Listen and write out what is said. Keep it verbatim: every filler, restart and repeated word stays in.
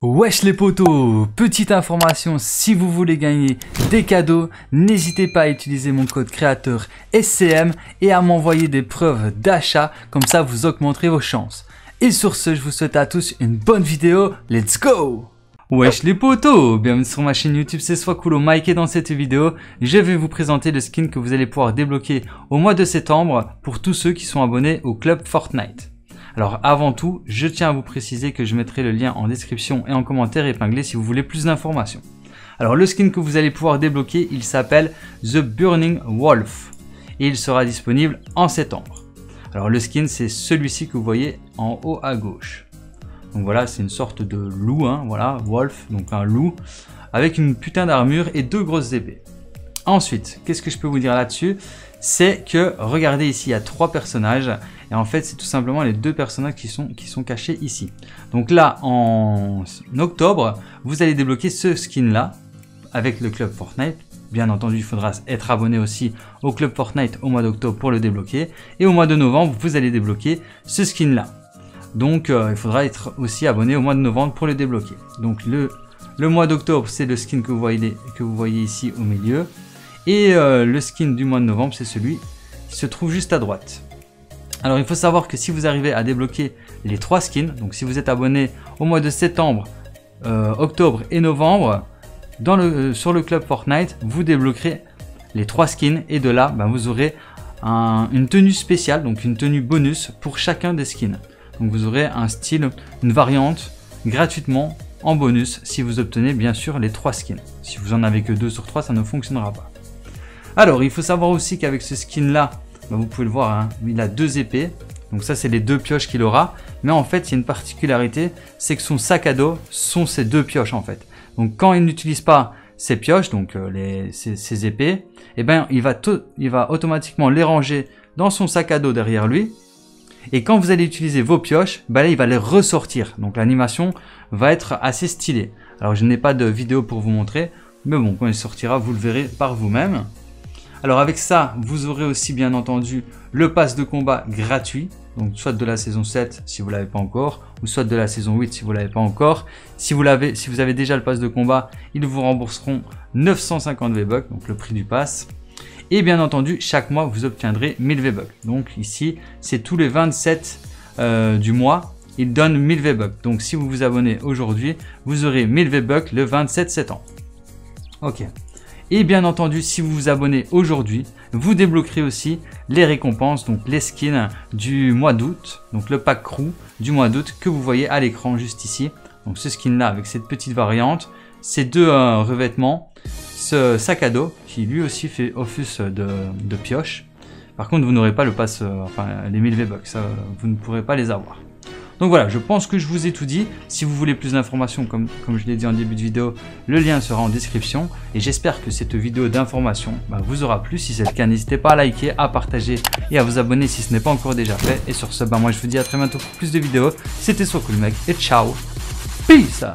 Wesh les potos, petite information, si vous voulez gagner des cadeaux, n'hésitez pas à utiliser mon code créateur S C M et à m'envoyer des preuves d'achat, comme ça vous augmenterez vos chances. Et sur ce, je vous souhaite à tous une bonne vidéo, let's go! Wesh les potos, bienvenue sur ma chaîne YouTube, c'est Swakulo Mike et dans cette vidéo, je vais vous présenter le skin que vous allez pouvoir débloquer au mois de septembre pour tous ceux qui sont abonnés au club Fortnite. Alors avant tout, je tiens à vous préciser que je mettrai le lien en description et en commentaire épinglé si vous voulez plus d'informations. Alors le skin que vous allez pouvoir débloquer, il s'appelle The Burning Wolf et il sera disponible en septembre. Alors le skin, c'est celui-ci que vous voyez en haut à gauche. Donc voilà, c'est une sorte de loup, hein, voilà, Wolf, donc un loup avec une putain d'armure et deux grosses épées. Ensuite, qu'est-ce que je peux vous dire là-dessus? C'est que, regardez ici, il y a trois personnages. Et en fait, c'est tout simplement les deux personnages qui sont, qui sont cachés ici. Donc là, en octobre, vous allez débloquer ce skin-là avec le club Fortnite. Bien entendu, il faudra être abonné aussi au club Fortnite au mois d'octobre pour le débloquer. Et au mois de novembre, vous allez débloquer ce skin-là. Donc, euh, il faudra être aussi abonné au mois de novembre pour le débloquer. Donc, le, le mois d'octobre, c'est le skin que vous voyez, que vous voyez ici au milieu. Et euh, le skin du mois de novembre, c'est celui qui se trouve juste à droite. Alors il faut savoir que si vous arrivez à débloquer les trois skins, donc si vous êtes abonné au mois de septembre, euh, octobre et novembre, dans le, euh, sur le club Fortnite, vous débloquerez les trois skins et de là, ben, vous aurez un, une tenue spéciale, donc une tenue bonus pour chacun des skins. Donc vous aurez un style, une variante gratuitement en bonus si vous obtenez bien sûr les trois skins. Si vous en avez que deux sur trois, ça ne fonctionnera pas. Alors il faut savoir aussi qu'avec ce skin là, ben vous pouvez le voir, hein, il a deux épées, donc ça c'est les deux pioches qu'il aura, mais en fait il y a une particularité, c'est que son sac à dos sont ces deux pioches en fait. Donc quand il n'utilise pas ces pioches, donc euh, les, ces, ces épées, eh ben, il, va il va automatiquement les ranger dans son sac à dos derrière lui, et quand vous allez utiliser vos pioches, ben là il va les ressortir, donc l'animation va être assez stylée. Alors je n'ai pas de vidéo pour vous montrer, mais bon, quand il sortira, vous le verrez par vous-même. Alors avec ça, vous aurez aussi bien entendu le pass de combat gratuit, donc soit de la saison sept si vous ne l'avez pas encore, ou soit de la saison huit si vous ne l'avez pas encore. Si vous, l'avez, si vous avez déjà le pass de combat, ils vous rembourseront neuf cent cinquante V-Bucks, donc le prix du pass. Et bien entendu, chaque mois, vous obtiendrez mille V-Bucks. Donc ici, c'est tous les vingt-sept euh, du mois, ils donnent mille V-Bucks. Donc si vous vous abonnez aujourd'hui, vous aurez mille V-Bucks le vingt-sept septembre. Ok. Et bien entendu, si vous vous abonnez aujourd'hui, vous débloquerez aussi les récompenses, donc les skins du mois d'août, donc le pack crew du mois d'août que vous voyez à l'écran juste ici. Donc ce skin là avec cette petite variante, ces deux euh, revêtements, ce sac à dos qui lui aussi fait office de, de pioche. Par contre, vous n'aurez pas le pass, euh, enfin les mille V-Bucks, ça, vous ne pourrez pas les avoir. Donc voilà, je pense que je vous ai tout dit. Si vous voulez plus d'informations, comme, comme je l'ai dit en début de vidéo, le lien sera en description. Et j'espère que cette vidéo d'information bah, vous aura plu. Si c'est le cas, n'hésitez pas à liker, à partager et à vous abonner si ce n'est pas encore déjà fait. Et sur ce, bah, moi je vous dis à très bientôt pour plus de vidéos. C'était Swakulo Mike et ciao. Peace.